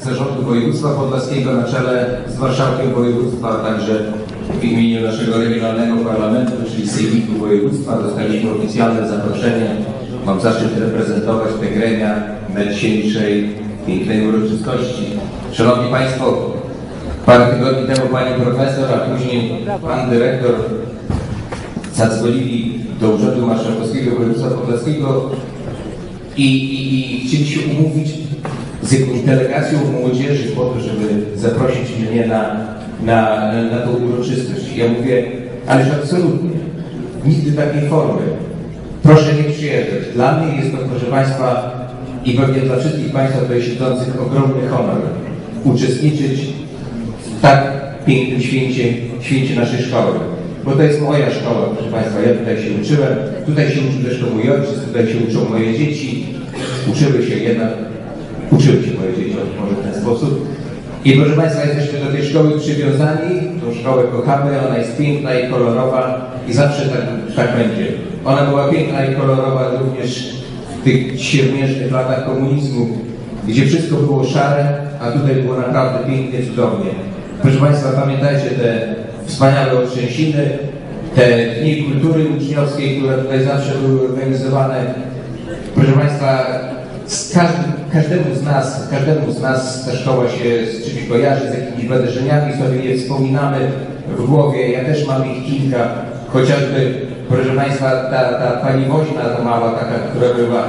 Zarządu Województwa Podlaskiego na czele z marszałkiem województwa, a także w imieniu naszego regionalnego parlamentu, czyli Sejmiku Województwa, dostaliśmy oficjalne zaproszenie. Mam zaszczyt reprezentować te gremia na dzisiejszej pięknej uroczystości. Szanowni Państwo, parę tygodni temu pani profesor, a później pan dyrektor zadzwonili do Urzędu Marszałkowskiego Województwa Podlaskiego i chcieli się umówić z jakąś delegacją młodzieży po to, żeby zaprosić mnie na tą uroczystość. Ja mówię, ależ absolutnie, nigdy takiej formy. Proszę nie przyjeżdżać. Dla mnie jest to, proszę Państwa, i pewnie dla wszystkich Państwa tutaj siedzących ogromny honor uczestniczyć w tak pięknym święcie naszej szkoły. Bo to jest moja szkoła, proszę Państwa, ja tutaj się uczyłem, tutaj się uczył zresztą mój ojciec, tutaj się uczą moje dzieci, uczyły się moje dzieci, może w ten sposób. I proszę Państwa, jesteśmy do tej szkoły przywiązani, tą szkołę kochamy, ona jest piękna i kolorowa i zawsze tak będzie. Ona była piękna i kolorowa również w tych siermiężnych latach komunizmu, gdzie wszystko było szare, a tutaj było naprawdę pięknie, cudownie. Proszę Państwa, pamiętajcie te wspaniałe otrzęsiny, te dni kultury uczniowskiej, które tutaj zawsze były organizowane. Proszę Państwa, każdemu z nas ta szkoła się z czymś kojarzy, z jakimiś wydarzeniami, sobie je wspominamy w głowie. Ja też mam ich kilka, chociażby, proszę Państwa, ta pani Woźna, ta mała taka, która była...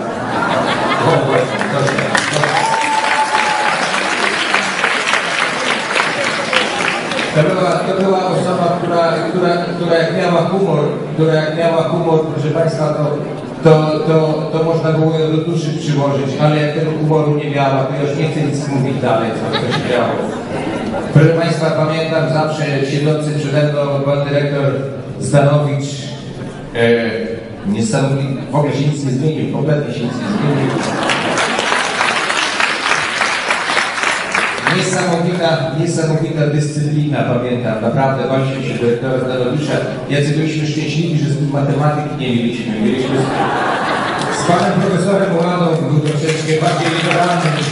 To była osoba, która jak miała humor, proszę Państwa, to można było ją do duszy przyłożyć, ale jak tego humoru nie miała, to już nie chcę nic mówić dalej, co się działo. Proszę Państwa, pamiętam zawsze siedzący przede mną pan dyrektor Zdanowicz, niesamowity, w ogóle się nic nie zmienił, kompletnie się nic nie zmienił. Niesamowita dyscyplina, pamiętam, naprawdę baliśmy się dyrektora Zdanowicza. Jacy byliśmy szczęśliwi, że z tym matematyki nie mieliśmy. Z panem profesorem Ładą był troszeczkę bardziej liberalny niż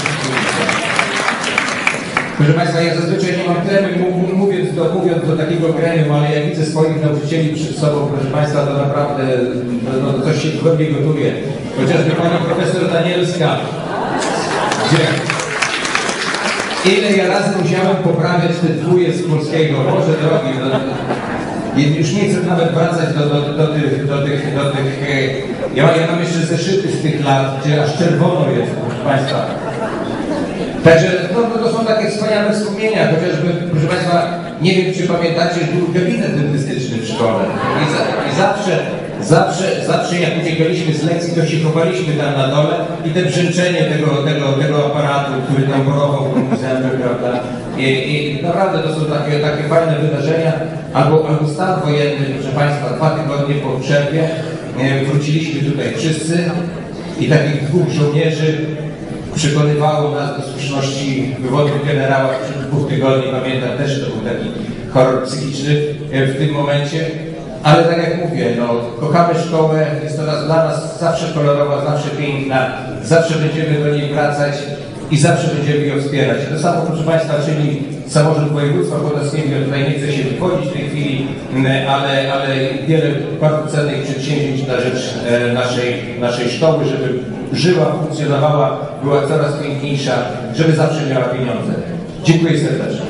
proszę Państwa, ja zazwyczaj nie mam tremy, mówiąc do takiego gremium, ale jak widzę swoich nauczycieli przed sobą, proszę Państwa, to naprawdę coś się we mnie gotuje. Chociażby pani profesor Danielska, gdzie... Ile ja razy musiałem poprawiać te dwóje z polskiego, Boże drogi, już nie chcę nawet wracać do tych ja mam jeszcze zeszyty z tych lat, gdzie aż czerwono jest, proszę Państwa. Także to są takie wspaniałe wspomnienia, chociażby, proszę Państwa, nie wiem, czy pamiętacie, był gabinet dentystyczny w szkole i zawsze jak uciekaliśmy z lekcji, to się chowaliśmy tam na dole i te brzęczenie tego aparatu, który tam borował w zęby, prawda? I naprawdę to są takie fajne wydarzenia. Albo stan wojenny, proszę Państwa, 2 tygodnie po przerwie wróciliśmy tutaj wszyscy i takich 2 żołnierzy przekonywało nas do słuszności wywodu generała przed 2 tygodni. Pamiętam też, to był taki horror psychiczny w tym momencie. Ale tak jak mówię, kochamy szkołę, jest to dla nas zawsze kolorowa, zawsze piękna, zawsze będziemy do niej wracać i zawsze będziemy ją wspierać. To samo, proszę Państwa, czyni samorząd województwa podlaskiego. Ja tutaj nie chcę się wychodzić w tej chwili, ale wiele bardzo cennych przedsięwzięć na rzecz naszej szkoły, żeby żyła, funkcjonowała, była coraz piękniejsza, żeby zawsze miała pieniądze. Dziękuję serdecznie.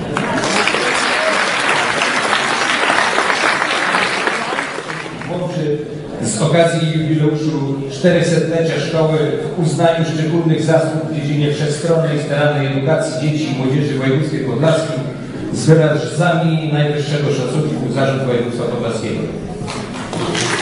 Z okazji jubileuszu 400-lecia szkoły w uznaniu szczególnych zasług w dziedzinie wszechstronnej i starannej edukacji dzieci i młodzieży w województwie podlaskim z wyrazami najwyższego szacunku Zarząd Województwa Podlaskiego.